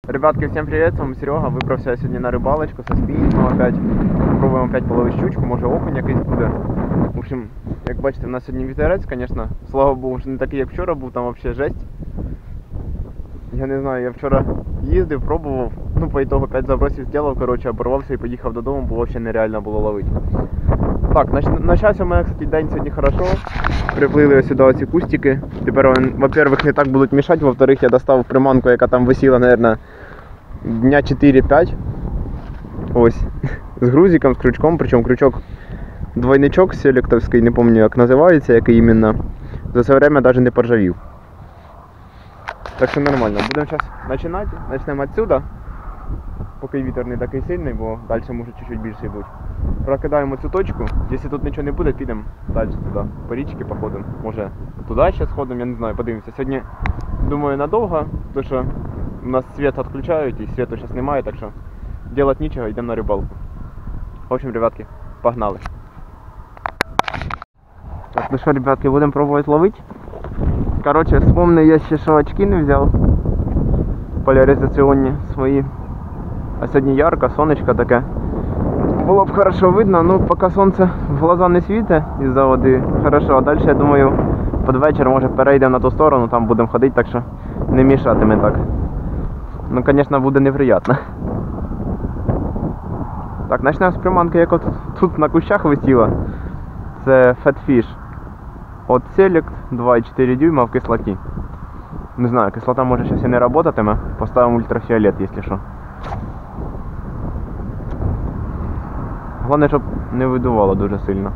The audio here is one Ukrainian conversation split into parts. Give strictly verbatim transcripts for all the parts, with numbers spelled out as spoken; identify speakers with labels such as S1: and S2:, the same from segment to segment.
S1: Ребятки, всем привет, с вами Серега. Вибрався я сьогодні на рибалочку со спінінгом опять. Пробуємо опять половити щучку, може окунь якийсь буде. В общем, як бачите, у нас сьогодні вітерець, звісно. Слава Богу, що не такий, як вчора був, там взагалі жесть. Я не знаю, я вчора їздив, пробував, ну по ітогу опять забросив, зробив, коротше, оборвався і поїхав додому, бо взагалі нереально було ловити. Так, начався у мене, кстати, день сьогодні хорошо. Приплили ось сюди оці кустики. Тепер, во-первых, не так будуть мішати, во-вторых, я достав приманку, яка там висіла, мабуть, дня чотири-п'ять. Ось. З грузиком, з крючком, причому крючок двойничок селектовський, не пам'ятаю, як називається, який іменно. За це время навіть не поржавів. Так що нормально. Будемо зараз починати. Почнемо відсюди. Поки вітер не такий сильний, бо далі може чуть-чуть більший бути. Прокидаємо цю точку. Якщо тут нічого не буде, підемо далі туди. По річці походимо. Може туди ще сходимо, я не знаю, подивимося. Сьогодні, думаю, надовго, тому що у нас світ відключають і світу зараз немає, так що робити нічого, йдемо на рибалку. В общем, ребятки, погнали. Так, ну що, ребятки, будемо пробувати ловити. Короче, вспомнив я ще, що очки не взяв. Поляризаційні свої. А сьогодні ярко, сонечко таке. Було б хорошо видно, ну поки сонце в глаза не світить із-за води, хорошо. А далі, я думаю, під вечір, може, перейдемо на ту сторону, там будемо ходити, так що не мішатиме так. Ну, звісно, буде неприємно. Так, почнемо з приманки, як от тут на кущах висіла. Це Fatfish. От Select два і чотири дюйма в кислоті. Не знаю, кислота може зараз і не працюватиме. Поставимо ультрафіолет, якщо що. Головне, щоб не видувало дуже сильно.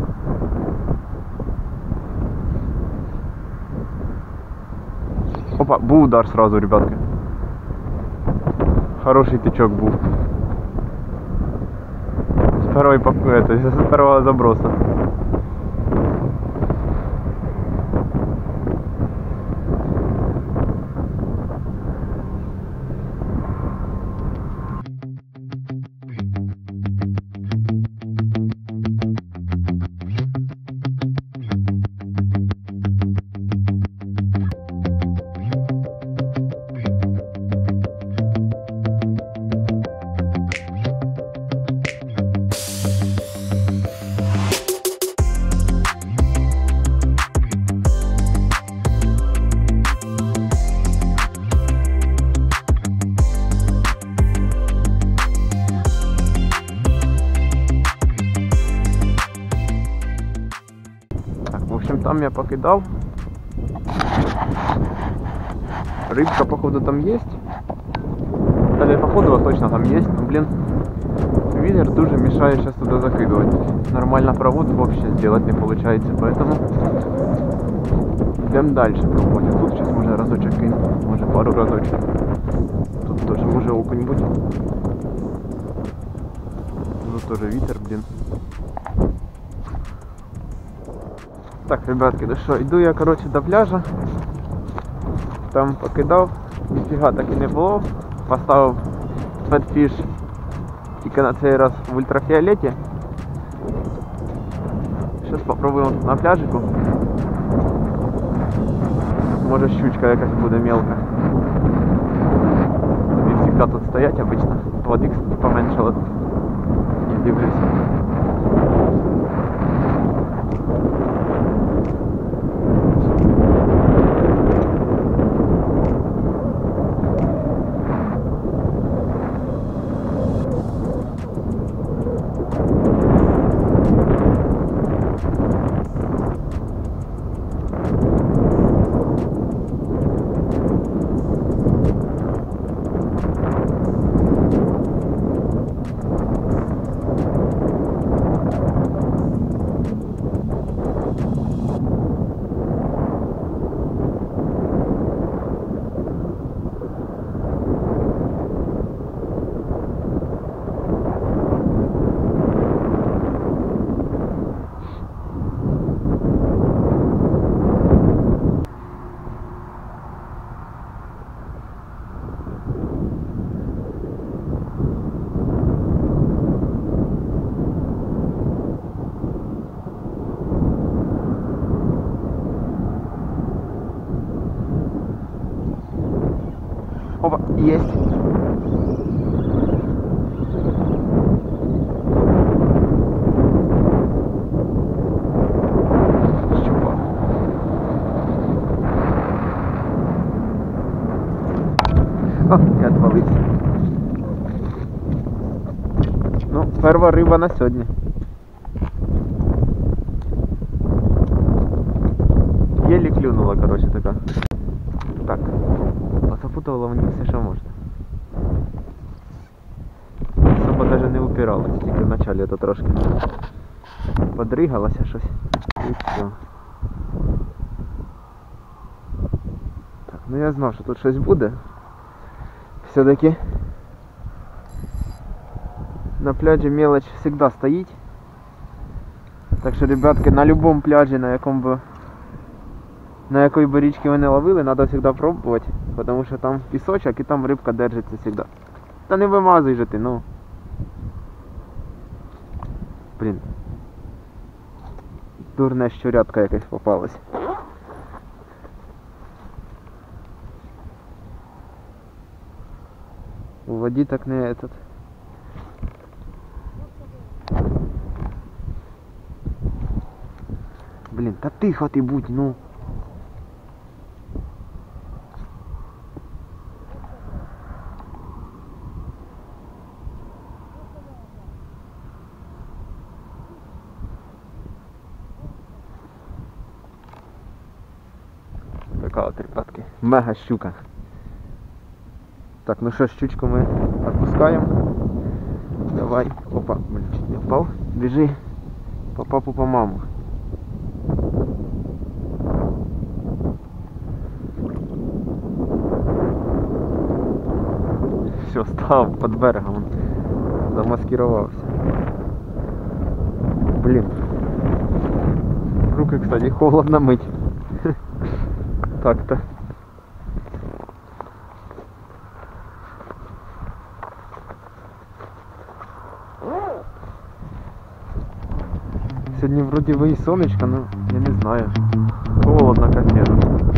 S1: Опа, був удар сразу, ребятки. Хороший тичок був. З першого, это, з першого заброса. Там я покидав. Рыбка, походу, там есть. Далі, походу, точно там есть. Но, блин, ветер дуже мешает сейчас туда закидывать. Нормально проводку вообще сделать не получается, поэтому идем дальше пробовать. Тут сейчас можно разочек кинуть, может пару разочек. Тут тоже может окунь быть. Тут тоже ветер, блин. Так, ребятки, ну що, йду я, коротше, до пляжа. Там покидав, ніфіга так і не було. Поставив Fatfish тільки на цей раз в ультрафіолеті. Зараз спробуємо на пляжику. Може щучка якась буде мелка. Вони завжди тут стоять обично. Води, кстати, поменшало тут. Не дивлюсь. Опа, есть. О, я отвалився. Ну, перша риба на сьогодні. Єлі клюнула, коротше, така. Так. Позапутувала мені все, що можна. Особо навіть не упиралась, тільки в началі то трошки подригалася щось. І все. Так, ну я знав, що тут щось буде. Все-таки на пляжі мелочь завжди стоїть. Так що, ребятки, на будь-якому пляжі, на якому би на якої би річки ви не ловили, треба завжди пробувати, тому що там пісочок і там рибка держиться завжди. Та не вимазуй же ти, ну. Блін. Дурна щурятка якась попалась. У воді так не этот. Блін, та тихо ти будь, ну. Така от, ребятки, мега щука. Так, ну що, щучку ми відпускаємо. Давай, опа, блин, чуть не впав. Біжи по папу, по маму. Все, став під берегом, замаскировався. Блин. Руки, кстати, холодно мыть. Так-то. Сегодня вроде бы и солнышко, но я не знаю. Холодно капец.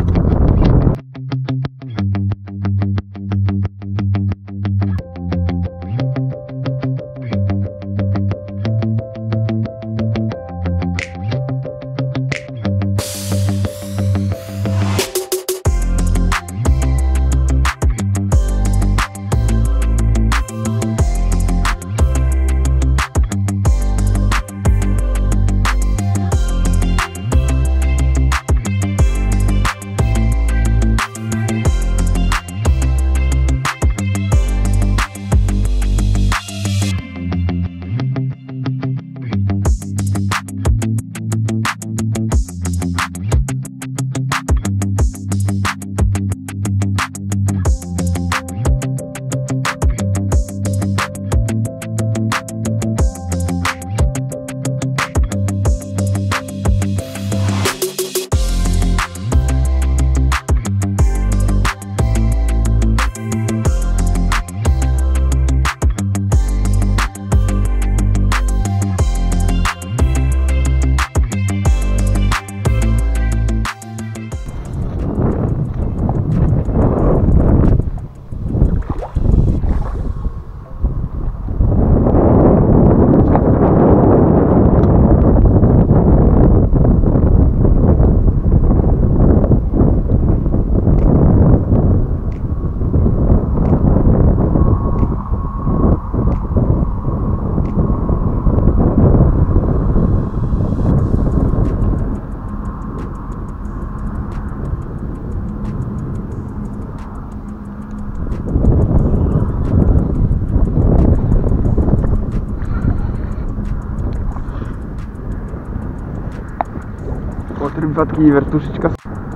S1: От, ребятки, і вертушечка.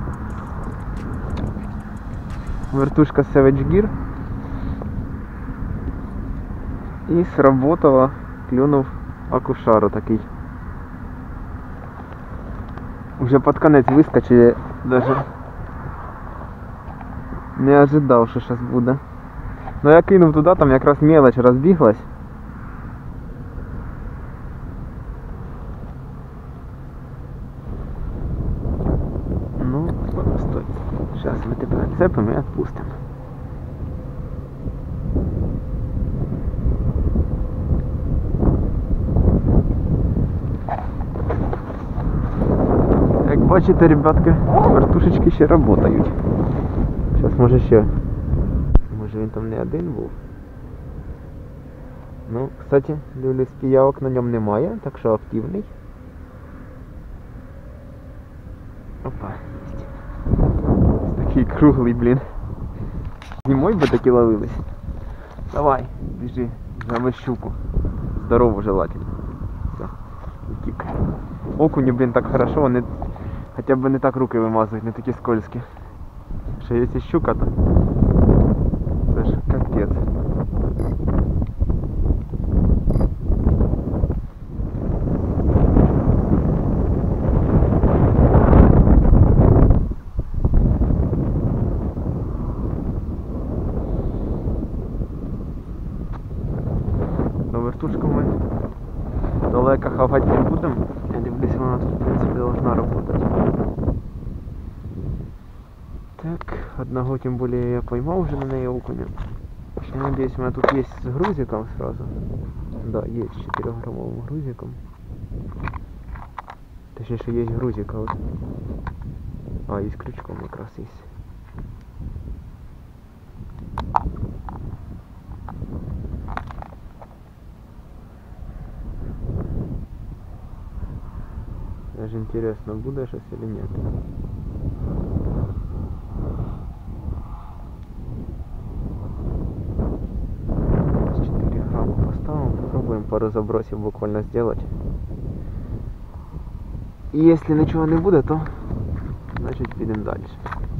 S1: Вертушка Savage Gear. І сработала, клюнув акушару такий. Уже під конець вискочив, я даже не ожидав, що зараз буде. Ну я кинув туди, там якраз мелочь розбіглась. Ну, стой. Зараз ми тебе відцепимо і відпустимо. Як бачите, ребятки, вертушечки ще працюють. Зараз може ще. Може він він там не один був. Ну, кстати, дивлюсь, піявок на ньому немає, так що активний. Опа, есть. Такий круглий, блін. Зимой би такі ловились. Давай, біжи, злови щуку. Здорову желательно. Все, утік. Окуні, блін, так хорошо, вони хоча б не так руки вимазують, не такі скользкі. Що якщо щука, то це ж капець. Вертушку ми далеко хавати не будемо. Я дивлюсь, вона тут в принципі должна работать. Так, одного тем более я поймал уже на ней окуня. Я надеюсь, у меня тут есть с грузиком сразу. Да, есть с четырехграммовым грузиком. Точнее, что есть грузик, а вот... А, и с крючком как раз есть. Даже интересно, будет сейчас или нет. четыре грамма поставим, попробуем пару забросов буквально сделать. И если ничего не будет, то значит пойдем дальше.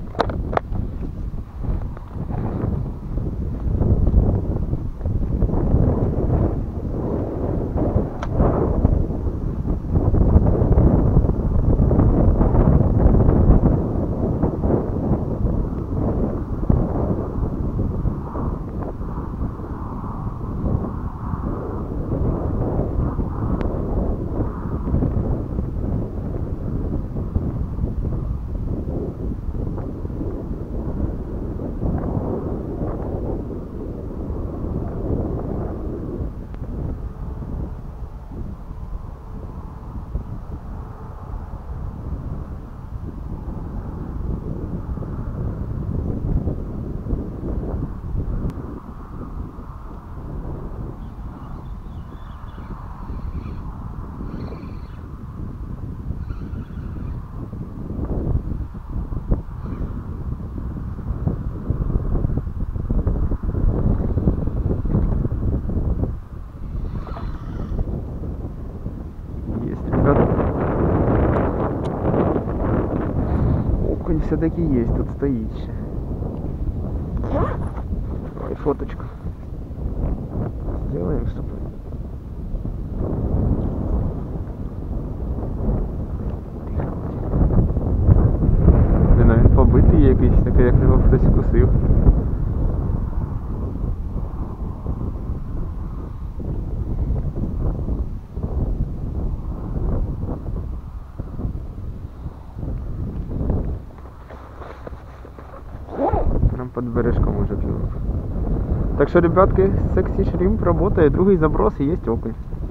S1: Окунь все-таки есть, тут стоит еще. Давай фоточку сделаем, чтобы... Блин, а він побитий якийсь, таке, як його хтось вкусив. Нам под бережком уже клюнув. Так что, ребятки, секси шримп работает, другий заброс и есть окунь.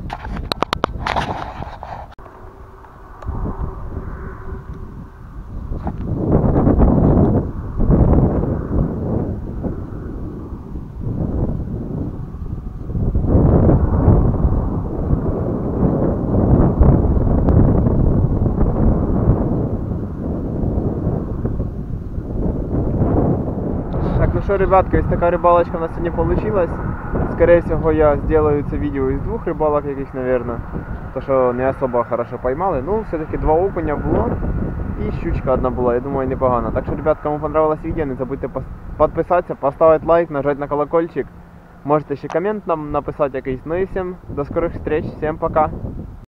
S1: Ну что, ребятки, ось така рибалочка у нас сьогодні получилась. Скорее всего, я сделаю це відео із двох рибалок якихось, наверное. То що не особо хорошо поймали. Ну, все-таки два окуня було. І щучка одна була, я думаю, непогано. Так що, ребят, кому понравилось відео, не забудьте підписатися, поставити лайк, нажати на колокольчик. Можете ще комент нам написати якийсь. Ну і всім до скорих встреч, всім пока.